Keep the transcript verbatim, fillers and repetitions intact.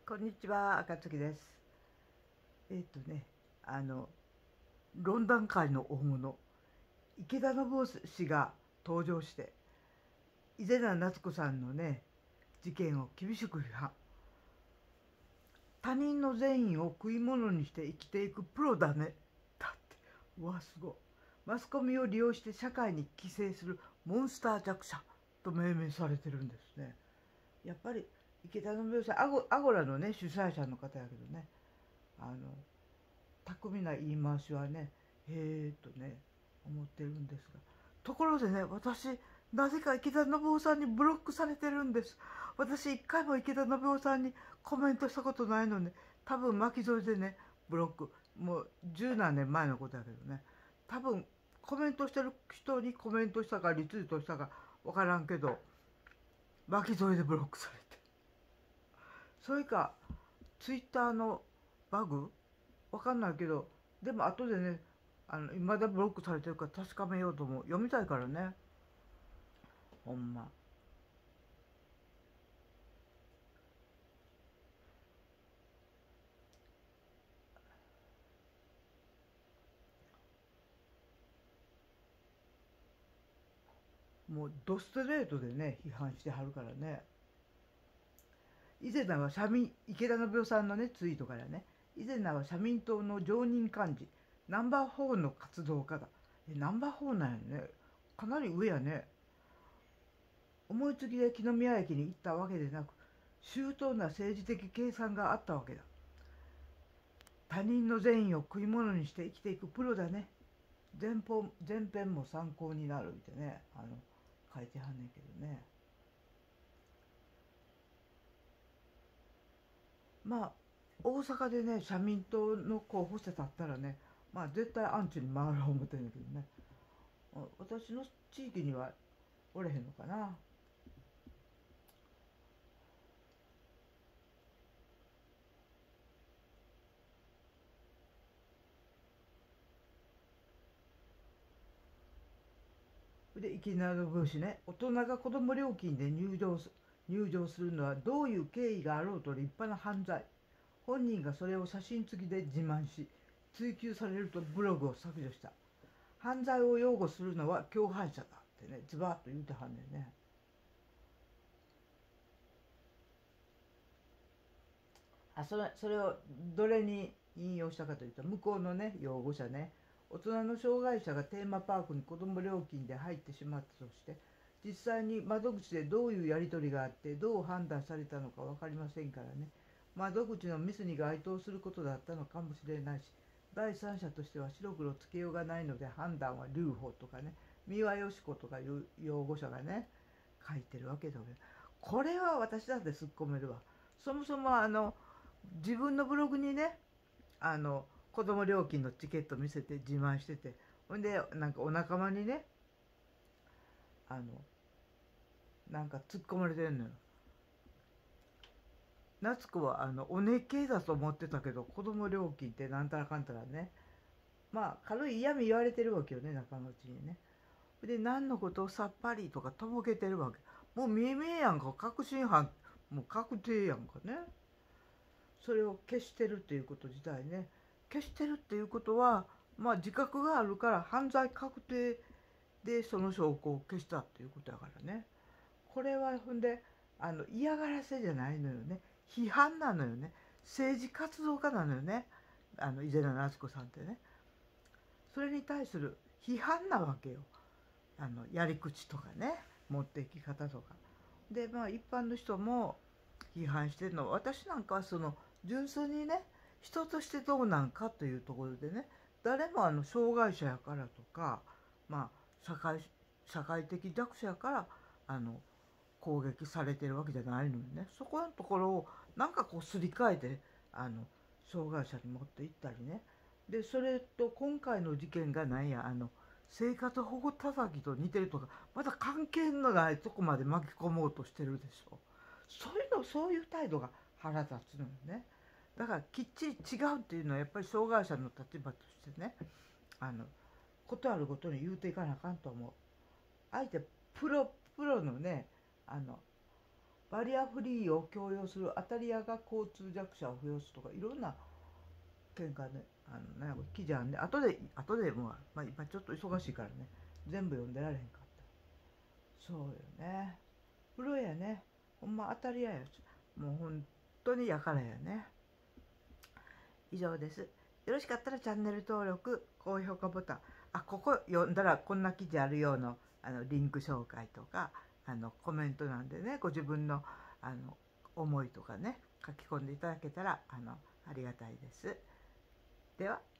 こんにちは、赤月です。えっとね、あの、論壇会の大物、池田信夫氏が登場して、伊是名夏子さんのね、事件を厳しく批判。他人の善意を食い物にして生きていくプロだね。だって、うわ、すごい。マスコミを利用して社会に寄生するモンスター弱者と命名されてるんですね。やっぱり池田信夫さん、アゴアゴラのね、主催者の方やけどね、あの、巧みな言い回しはね、へえとね、思ってるんですが。ところでね、私、なぜか池田信夫さんにブロックされてるんです。私、一回も池田信夫さんにコメントしたことないので、多分巻き添えでね、ブロック。もう十何年前のことだけどね。多分、コメントしてる人にコメントしたかリツイートしたかわからんけど、巻き添えでブロックされて。それか、ツイッターのバグわかんないけど、でも後でね、あの、未だブロックされてるから確かめようと思う。読みたいからね。ほんま。もうドストレートでね、批判してはるからね。以前は社民、池田信夫さんのね、ツイートからね、以前は社民党の常任幹事、ナンバーフォーの活動家だ。え、ナンバーフォーなんやね。かなり上やね。思いつきで木宮駅に行ったわけでなく、周到な政治的計算があったわけだ。他人の善意を食い物にして生きていくプロだね。前本前編も参考になるってね、あの書いてはんねんけどね。まあ大阪でね、社民党の候補者だったらね、まあ絶対アンチに回ろう思ってんだけどね。私の地域にはおれへんのかな。でいきなりの文詞ね、大人が子供料金で入場す入場するのはどういう経緯があろうと立派な犯罪。本人がそれを写真付きで自慢し、追及されるとブログを削除した。犯罪を擁護するのは共犯者だってね、ズバッと言うてはんねんね。あ、それそれをどれに引用したかというと、向こうのね、擁護者ね、大人の障害者がテーマパークに子ども料金で入ってしまったとして、実際に窓口でどういうやり取りがあってどう判断されたのか分かりませんからね。窓口のミスに該当することだったのかもしれないし、第三者としては白黒つけようがないので判断は留保とかね、三輪よし子とかいう擁護者がね、書いてるわけだけど、これは私だって突っ込めるわ。そもそもあの自分のブログにね、あの子供料金のチケット見せて自慢してて、ほんでなんかお仲間にね、あのなんか突っ込まれてんのよ。夏子はあのお姉系だと思ってたけど、子供料金ってなんたらかんたらね、まあ軽い嫌味言われてるわけよね、仲間内にね。で何のことをさっぱりとかとぼけてるわけ。もう見え見えやんか、確信犯、もう確定やんかね。それを消してるっていうこと自体ね、消してるっていうことは、まあ自覚があるから犯罪確定でその証拠を消したっていうことだからね。これはほんで、あの嫌がらせじゃないのよね、批判なのよね。政治活動家なのよね、あの伊是名夏子さんってね。それに対する批判なわけよ。あのやり口とかね、持っていき方とかで、まあ一般の人も批判してるの。私なんかはその純粋にね、人としてどうなんかというところでね、誰もあの障害者やからとか、まあ社会社会的弱者やからあの攻撃されてるわけじゃないのにね、そこのところをなんかこうすり替えて、あの障害者に持っていったりね。でそれと今回の事件が何や、あの生活保護叩きと似てるとか、また関係のないとこまで巻き込もうとしてるでしょ。そういうの、そういう態度が腹立つのよね。だからきっちり違うっていうのはやっぱり障害者の立場としてね、あのことあるごとに言うていかなあかんと思う。相手プロプロのね、あのバリアフリーを強要する、当たり屋が交通弱者を増やすとか、いろんな見解で、あのね、記事あんで、後で、後でもう、まあ、今ちょっと忙しいからね、全部読んでられへんかった。そうよね。風呂やね。ほんま当たり屋や。もう本当にやからやね。以上です。よろしかったらチャンネル登録、高評価ボタン、あ、ここ読んだらこんな記事あるようなあのリンク紹介とか、あのコメントなんでね、ご自分のあの思いとかね、書き込んでいただけたらあのありがたいです。では。